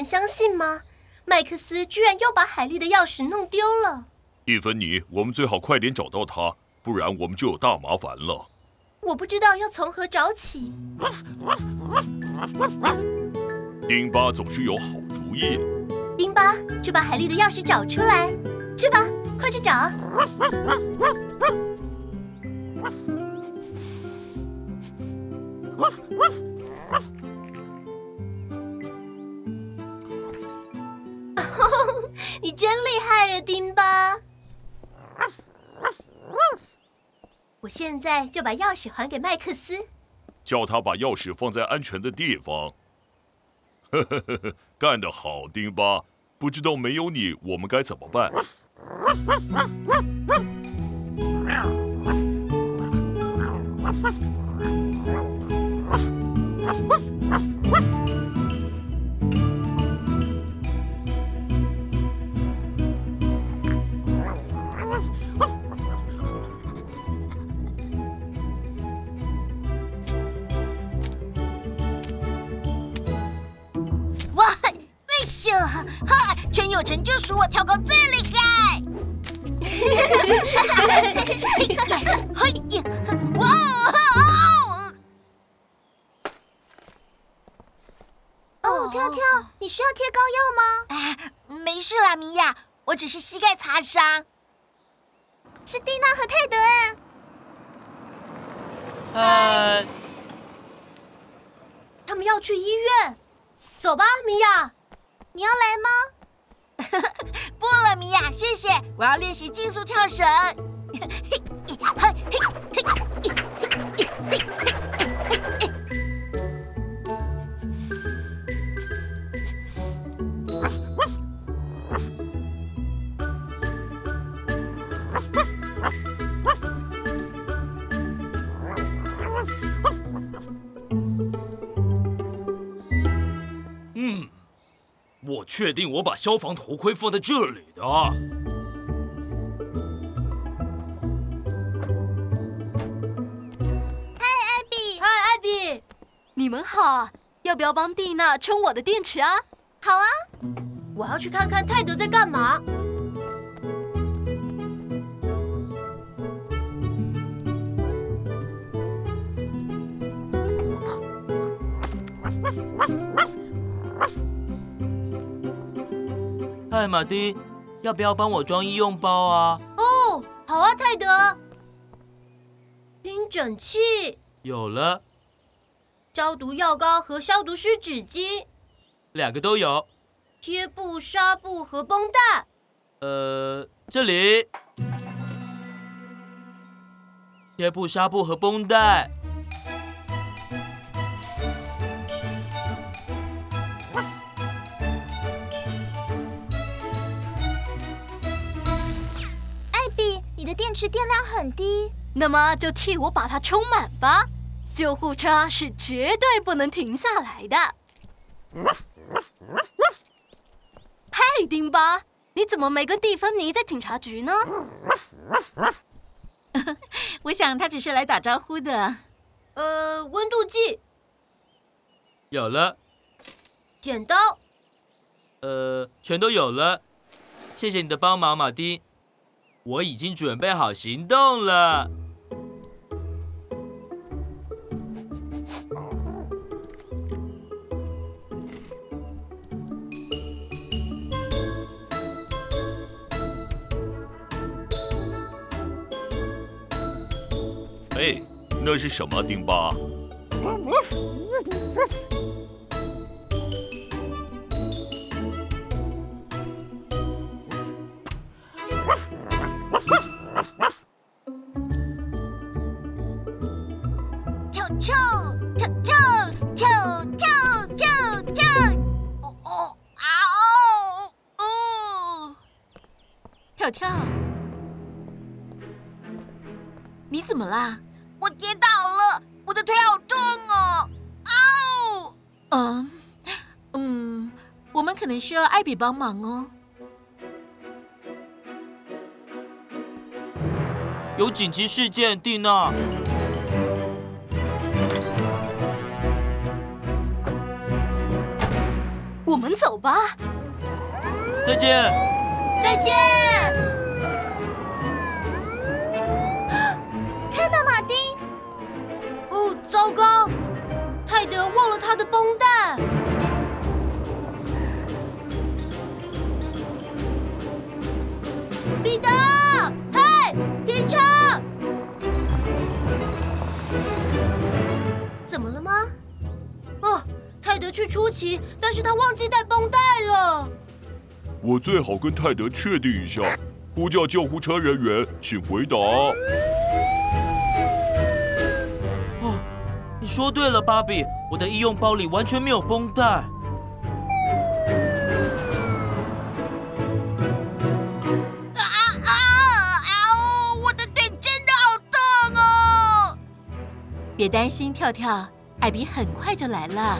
相信吗？麦克斯居然又把海莉的钥匙弄丢了。 蒂芬妮，我们最好快点找到他，不然我们就有大麻烦了。 我不知道要从何找起。 丁巴总是有好主意。 丁巴，就把海莉的钥匙找出来。去吧，快去找。你真厉害呀，丁巴！我现在就把钥匙还给麦克斯， 叫他把钥匙放在安全的地方。呵呵呵呵，干得好，丁巴！不知道没有你，我们该怎么办？ 哇，哎咻，哈！全有成就属我跳高最厉害。嘿呀，哇！ 哦，跳跳，你需要贴膏药吗？ 哎，没事啦，米娅，我只是膝盖擦伤。 是蒂娜和泰德哎。 嗨， 他们要去医院，走吧，米娅。你要来吗？ 不了，米娅，谢谢。我要练习竞速跳绳。 我确定我把消防头盔放在这里的。 嗨，艾比， 你们好，要不要帮蒂娜充我的电池啊？ 好啊，我要去看看泰德在干嘛。 嗨，马丁，要不要帮我装医用包啊？ 哦，好啊，泰德。听诊器有了， 消毒药膏和消毒湿纸巾， 两个都有。 贴布、纱布和绷带。 这里，贴布、纱布和绷带。 你的电池电量很低， 那么就替我把它充满吧。救护车是绝对不能停下来的。嗨，丁巴，你怎么没跟蒂芬妮在警察局呢？ 我想他只是来打招呼的。 温度计有了， 剪刀全都有了。谢谢你的帮忙，马丁。我已经准备好行动了。 哎，那是什么，丁巴？ 跳跳，你怎么啦？我跌倒了，我的腿好痛哦！我们可能需要艾比帮忙哦。 有紧急事件，蒂娜。 我们走吧。 再见。 再见。看到马丁？哦，糟糕！泰德忘了他的绷带。彼得，嘿，停车！怎么了吗？哦，泰德去出奇，但是他忘记带绷带了。 我最好跟泰德确定一下，呼叫救护车人员，请回答。 哦，你说对了，芭比，我的医用包里完全没有绷带。 我的腿真的好痛哦！ 别担心，跳跳，艾比很快就来了。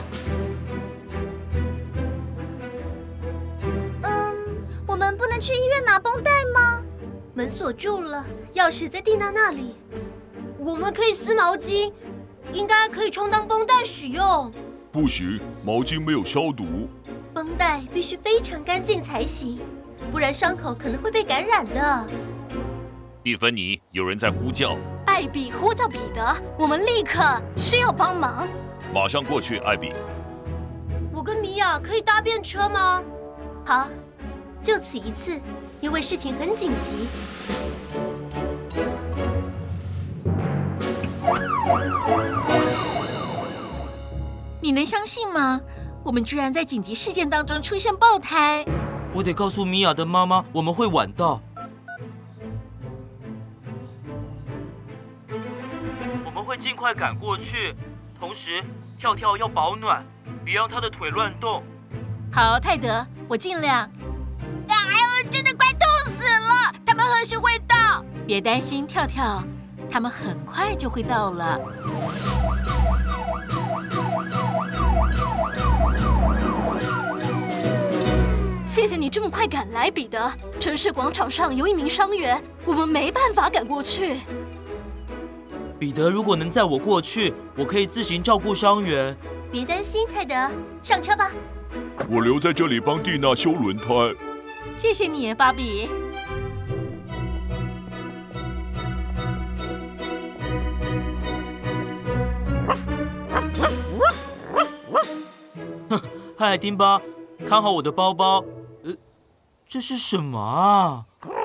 我们不能去医院拿绷带吗？门锁住了，钥匙在蒂娜那里。我们可以撕毛巾，应该可以充当绷带使用。 不行，毛巾没有消毒。 绷带必须非常干净才行，不然伤口可能会被感染的。 蒂芬妮，有人在呼叫。 艾比呼叫彼得，我们立刻需要帮忙。 马上过去，艾比。 我跟米娅可以搭便车吗？好，就此一次，因为事情很紧急。 你能相信吗？我们居然在紧急事件当中出现爆胎。 我得告诉米娅的妈妈，我们会晚到。我们会尽快赶过去，同时跳跳要保暖，别让他的腿乱动。 好，泰德，我尽量。 真的快痛死了！他们何时会到？ 别担心，跳跳，他们很快就会到了。 谢谢你这么快赶来，彼得。城市广场上有一名伤员，我们没办法赶过去。 彼得，如果能载我过去，我可以自行照顾伤员。 别担心，泰德，上车吧。 我留在这里帮蒂娜修轮胎。 谢谢你，芭比。 嗨，丁巴，看好我的包包。这是什么啊？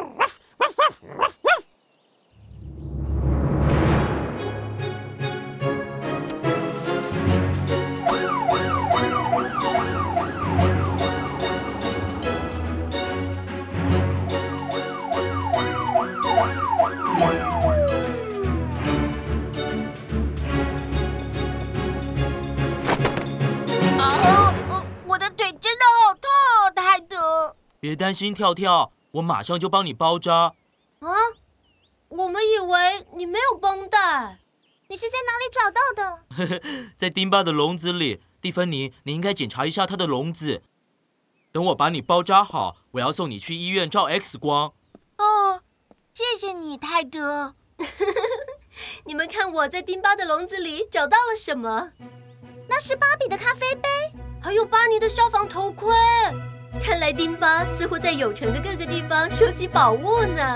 我的腿真的好痛哦，泰德。 别担心，跳跳，我马上就帮你包扎。 啊，我们以为你没有绷带，你是在哪里找到的？ 在丁巴的笼子里。蒂芬妮，你应该检查一下他的笼子。等我把你包扎好，我要送你去医院照 X 光。 哦，谢谢你，泰德。 你们看我在丁巴的笼子里找到了什么？那是芭比的咖啡杯，还有巴尼的消防头盔。看来丁巴似乎在有城的各个地方收集宝物呢。